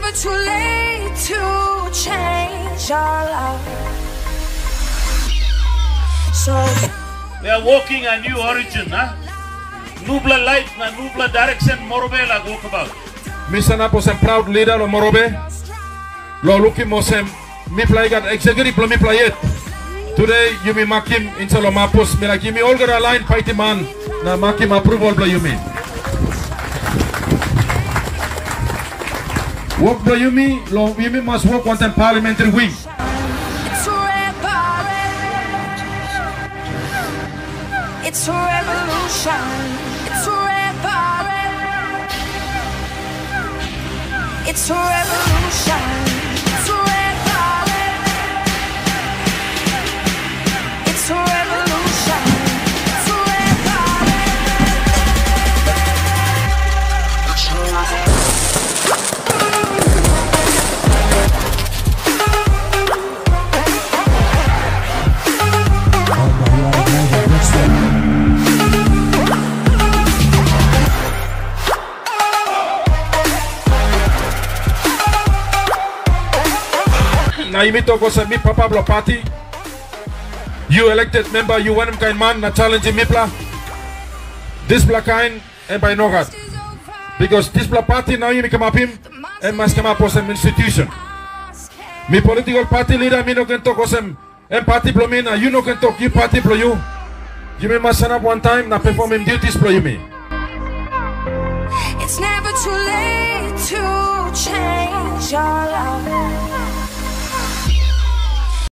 never too late to change our love. So we are walking a new origin, huh? Nubla light na nubla direction Morobe la walk about. Misana posem proud leader lo Morobe. Lo luki mosem mi play gat executive lo mi play it. Today you mi makim insalo mapos mi lagi mi olga line fighting man na makim approval bla you mi. Work bla you mi lo you mi must work one time parliamentary wing. it's a revolution. It's a revolution. It's a revolution. It's a revolution. It's a revolution. It's a Na imito ko sa mi papa blo party. You elected member, you one kind man na challenge mi pla. This black kind and by no god. Because this black party now you come up him and must come up with an institution. Mi political party leader mi no can talk osem and party blo mi na you no can talk you party blo you. You may must stand up one time na perform him duties blo you me. It's never too late to change your love.